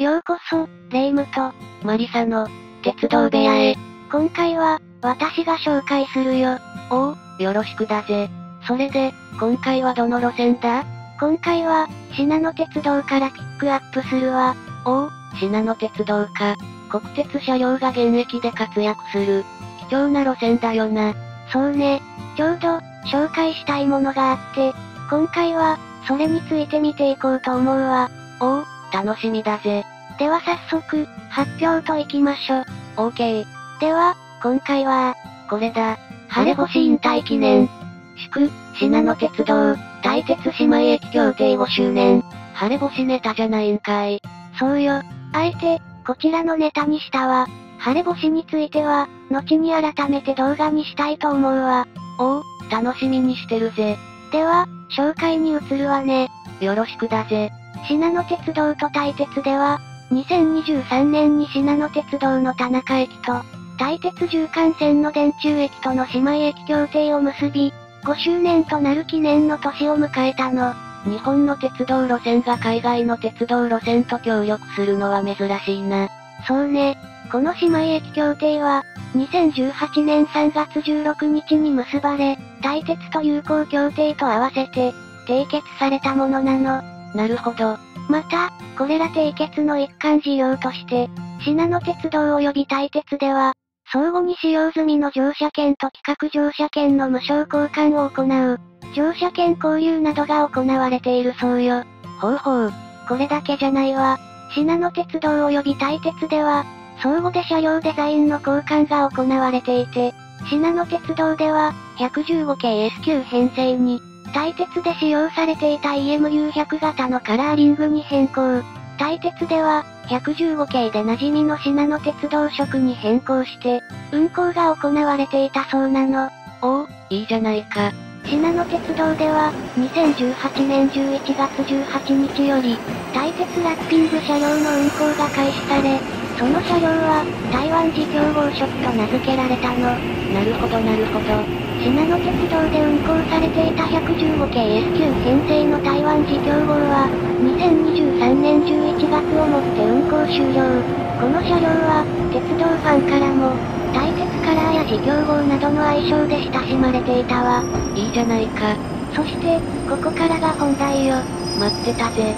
ようこそ、レイムと、 マリサの、鉄道部屋へ。 今回は、私が紹介するよ。 おう、よろしくだぜ。それで、今回はどの路線だ？ 今回は、信濃鉄道からピックアップするわ。 おう、信濃鉄道か。国鉄車両が現役で活躍する、貴重な路線だよな。 そうね。ちょうど、紹介したいものがあって、今回は、それについて見ていこうと思うわ。 おう、楽しみだぜ。 では早速、発表といきましょ。 OK。 では、今回は、 これだ。晴れ星引退記念。祝、信濃鉄道、大鉄姉妹駅協定5周年。晴れ星ネタじゃないんかい。 そうよ。あえて、こちらのネタにしたわ。晴れ星については、後に改めて動画にしたいと思うわ。 おう、楽しみにしてるぜ。 では、紹介に移るわね。 よろしくだぜ。 信濃鉄道と大鉄では、2023年に信濃鉄道の田中駅と、大鉄縦貫線の電柱駅との姉妹駅協定を結び、5周年となる記念の年を迎えたの。 日本の鉄道路線が海外の鉄道路線と協力するのは珍しいな。 そうね。この姉妹駅協定は、2018年3月16日に結ばれ、大鉄と友好協定と合わせて、締結されたものなの。 なるほど。 また、これら締結の一環事業として、信濃鉄道及び大鉄では、相互に使用済みの乗車券と企画乗車券の無償交換を行う、乗車券交流などが行われているそうよ。 ほうほう。 これだけじゃないわ。信濃鉄道及び大鉄では、相互で車両デザインの交換が行われていて、信濃鉄道では、115系 S 級編成に、大鉄で使用されていた EMU100 型のカラーリングに変更。大鉄では、115系で馴染みの信濃鉄道色に変更して、運行が行われていたそうなの。 おう、いいじゃないか。 信濃鉄道では、2018年11月18日より、大鉄ラッピング車両の運行が開始され、その車両は、台湾事業号色と名付けられたの。 なるほどなるほど。 信濃鉄道で運行されていた115系 S 級編成の台湾事業号は、2023年11月をもって運行終了。この車両は、鉄道ファンからも、大鉄カラーや事業号などの愛称で親しまれていたわ。 いいじゃないか。 そして、ここからが本題よ。 待ってたぜ。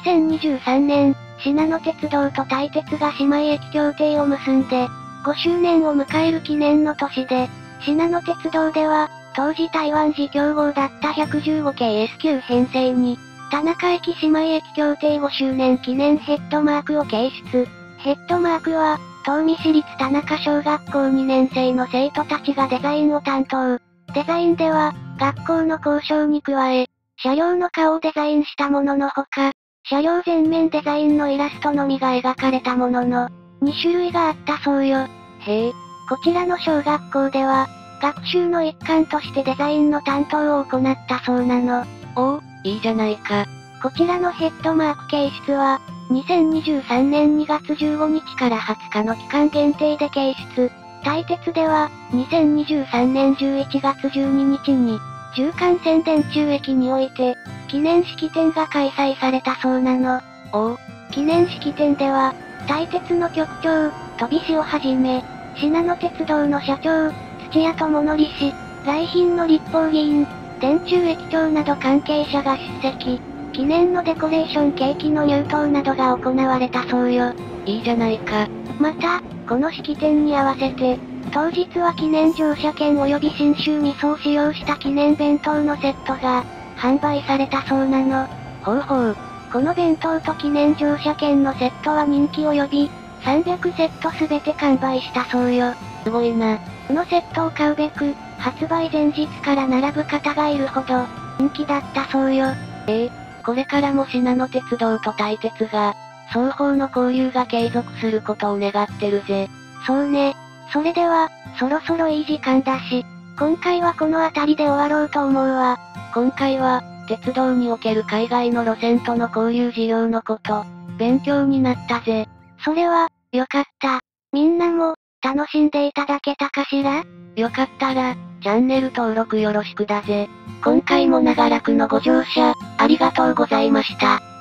2023年、信濃鉄道と大鉄が姉妹駅協定を結んで、5周年を迎える記念の年で、信濃鉄道では、当時台湾事業号だった115系 S 級編成に、田中駅姉妹駅協定5周年記念ヘッドマークを掲出。ヘッドマークは、東御市立田中小学校2年生の生徒たちがデザインを担当。デザインでは、学校の校章に加え、車両の顔をデザインしたもののほか、車両全面デザインのイラストのみが描かれたものの、2種類があったそうよ。 へえ。 こちらの小学校では、学習の一環としてデザインの担当を行ったそうなの。 おう、いいじゃないか。 こちらのヘッドマーク掲出は、2023年2月15日から20日の期間限定で掲出。大鉄では、2023年11月12日に、縦貫線電柱駅において、記念式典が開催されたそうなの。 おう。 記念式典では、大鉄の局長、飛石をはじめ、信濃鉄道の社長、土屋智則氏、来賓の立法議員、電柱駅長など関係者が出席。記念のデコレーションケーキの入刀などが行われたそうよ。 いいじゃないか。 また、この式典に合わせて、当日は記念乗車券及び信州味噌を使用した記念弁当のセットが、販売されたそうなの。 ほうほう。 この弁当と記念乗車券のセットは人気を呼び、300セットすべて完売したそうよ。 すごいな。 このセットを買うべく、発売前日から並ぶ方がいるほど、人気だったそうよ。 これからも信濃鉄道と大鉄が、双方の交流が継続することを願ってるぜ。 そうね。それでは、そろそろいい時間だし、今回はこの辺りで終わろうと思うわ。 今回は、鉄道における海外の路線との交流事業のこと、勉強になったぜ。 それは、よかった。みんなも、楽しんでいただけたかしら？ よかったら、チャンネル登録よろしくだぜ。今回も長らくのご乗車、ありがとうございました。